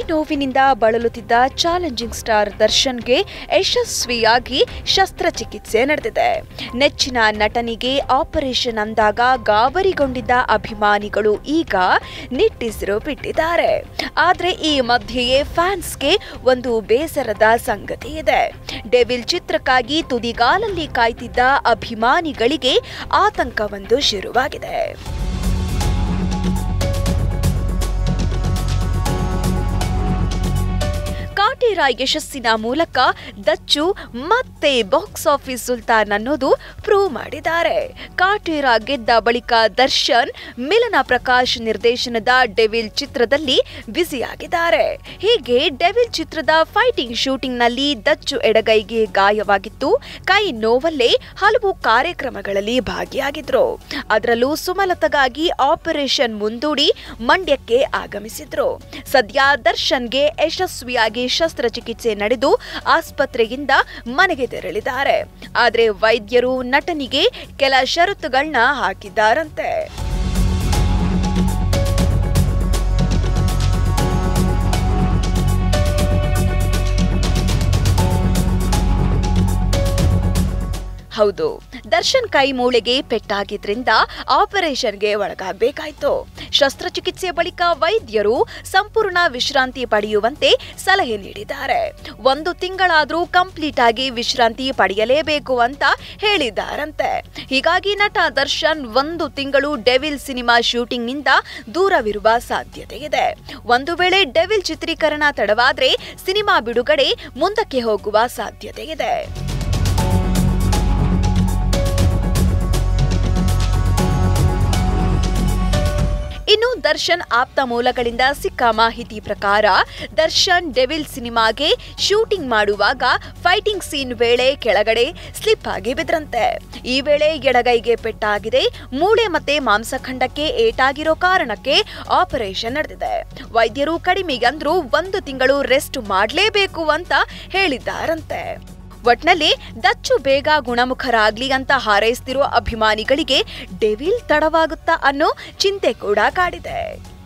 ನೋವಿನಿಂದ ಬಳಲುತ್ತಿದ್ದ challenging star ದರ್ಶನ್ಗೆ ಯಶಸ್ವಿಯಾಗಿ ಶಸ್ತ್ರಚಿಕಿತ್ಸೆ ನಡೆದಿದೆ. ನೆಚ್ಚಿನ ನಟನಿಗೆ ಆಪರೇಷನ್ ಅಂದಾಗ ಗಾಬರಿಗೊಂಡಿದ್ದ ಅಭಿಮಾನಿಗಳು ಈಗ ನಿಟ್ಟುಸಿರು ಬಿಟ್ಟಿದ್ದಾರೆ. ಆದರೆ ಈ ಮಧ್ಯೆಯೇ ಫ್ಯಾನ್ಸ್ಗೆ ಒಂದು ಬೇಸರದ ಸಂಗತಿ ಇದೆ. ಡೆವಿಲ್ ಚಿತ್ರಕ್ಕಾಗಿ ತುದಿಗಾಲಲ್ಲಿ ಕಾಯ್ತಿದ್ದ ಅಭಿಮಾನಿಗಳಿಗೆ ಆತಂಕವೊಂದು ಶುರುವಾಗಿದೆ. ಕಾಟೇರ ಯಶಸ್ಸಿನ ಮೂಲಕ ದಚ್ಚು ಮತ್ತೆ ಬಾಕ್ಸ್ ಆಫೀಸ್ ಸುಲ್ತಾನ್ ಅನ್ನೋದು ಪ್ರೂವ್ ಮಾಡಿದ್ದಾರೆ. ಕಾಟೇರ ಗೆದ್ದ ಬಳಿಕ ದರ್ಶನ್ ಮಿಲನ ಪ್ರಕಾಶ್ ನಿರ್ದೇಶನದ ಡೆವಿಲ್ ಚಿತ್ರದಲ್ಲಿ ಬ್ಯುಸಿಯಾಗಿದ್ದಾರೆ. ಹೀಗೆ ಡೆವಿಲ್ ಚಿತ್ರದ ಫೈಟಿಂಗ್ ಶೂಟಿಂಗ್ನಲ್ಲಿ ದಚ್ಚು ಎಡಗೈಗೆ ಗಾಯವಾಗಿತ್ತು. ಕೈ ನೋವಲ್ಲೇ ಹಲವು ಕಾರ್ಯಕ್ರಮಗಳಲ್ಲಿ ಭಾಗಿಯಾಗಿದ್ರು. ಅದರಲ್ಲೂ ಸುಮಲತಾಗಾಗಿ ಆಪರೇಷನ್ ಮುಂದೂಡಿ ಮಂಡ್ಯಕ್ಕೆ ಆಗಮಿಸಿದ್ರು. ಸದ್ಯ ದರ್ಶನ್ಗೆ ಯಶಸ್ವಿಯಾಗಿ ಶಸ್ತ್ರಚಿಕಿತ್ಸೆ ನಡೆದು ಆಸ್ಪತ್ರೆಯಿಂದ ಮನೆಗೆ ತೆರಳಿದ್ದಾರೆ. ಆದರೆ ವೈದ್ಯರು ನಟನಿಗೆ ಕೆಲ ಷರತ್ತುಗಳನ್ನ ಹಾಕಿದ್ದಾರಂತೆ. ಹೌದು, ದರ್ಶನ್ ಕೈ ಮೂಳೆಗೆ ಪೆಟ್ಟಾಗಿದ್ರಿಂದ ಆಪರೇಷನ್ಗೆ ಒಳಗಾಗಬೇಕಾಯಿತು. ಶಸ್ತ್ರಚಿಕಿತ್ಸೆ ಬಳಿಕ ವೈದ್ಯರು ಸಂಪೂರ್ಣ ವಿಶ್ರಾಂತಿ ಪಡೆಯುವಂತೆ ಸಲಹೆ ನೀಡಿದ್ದಾರೆ. 1 ತಿಂಗಳಾದರೂ ಕಂಪ್ಲೀಟ್ ಆಗಿ ವಿಶ್ರಾಂತಿ ಪಡೆಯಲೇಬೇಕು ಅಂತ ಹೇಳಿದ್ದಾರಂತೆ. ಹೀಗಾಗಿ ನಟ ದರ್ಶನ್ 1 ತಿಂಗಳು ಡೆವಿಲ್ ಸಿನಿಮಾ ಶೂಟಿಂಗ್ನಿಂದ ದೂರವಿರುವ ಸಾಧ್ಯತೆ ಇದೆ. ಒಂದು ವೇಳೆ ಡೆವಿಲ್ ಚಿತ್ರೀಕರಣ ತಡವಾದ್ರೆ ಸಿನಿಮಾ ಬಿಡುಗಡೆ ಮುಂದಕ್ಕೆ ಹೋಗುವ ಸಾಧ್ಯತೆ ಇದೆ. ಇನ್ನು ದರ್ಶನ್ ಆಪ್ತ ಮೂಲಗಳಿಂದ ಸಿಕ್ಕ ಮಾಹಿತಿ ಪ್ರಕಾರ ದರ್ಶನ್ ಡೆವಿಲ್ ಸಿನಿಮಾಗೆ ಶೂಟಿಂಗ್ ಮಾಡುವಾಗ ಫೈಟಿಂಗ್ ಸೀನ್ ವೇಳೆ ಕೆಳಗಡೆ ಸ್ಲಿಪ್ ಆಗಿ ಬಿದ್ರಂತೆ. ಈ ವೇಳೆ ಎಡಗೈಗೆ ಪೆಟ್ಟಾಗಿದೆ. ಮೂಳೆ ಮತ್ತೆ ಮಾಂಸಖಂಡಕ್ಕೆ ಏಟಾಗಿರೋ ಕಾರಣಕ್ಕೆ ಆಪರೇಷನ್ ನಡೆದಿದೆ. ವೈದ್ಯರು ಕಡಿಮೆಗಂದ್ರೂ 1 ತಿಂಗಳು ರೆಸ್ಟ್ ಮಾಡಲೇಬೇಕು ಅಂತ ಹೇಳಿದ್ದಾರಂತೆ. ಒಟ್ನಲ್ಲಿ ದಚ್ಚು ಬೇಗ ಗುಣಮುಖರಾಗ್ಲಿ ಅಂತ ಹಾರೈಸ್ತಿರೋ ಅಭಿಮಾನಿಗಳಿಗೆ ಡೆವಿಲ್ ತಡವಾಗುತ್ತಾ ಅನ್ನೋ ಚಿಂತೆ ಕೂಡ ಕಾಡಿದೆ.